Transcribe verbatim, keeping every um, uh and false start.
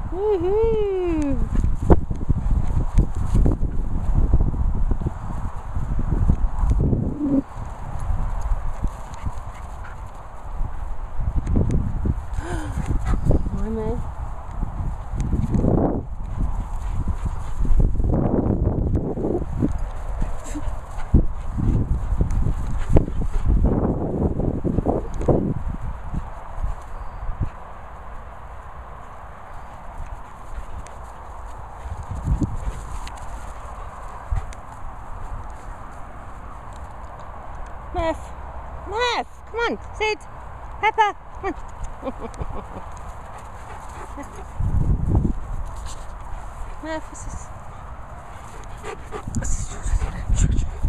Woohoo! Hi, May. Murph! Murph! Come on, Syd! Pepper! Come on! Murph, this is...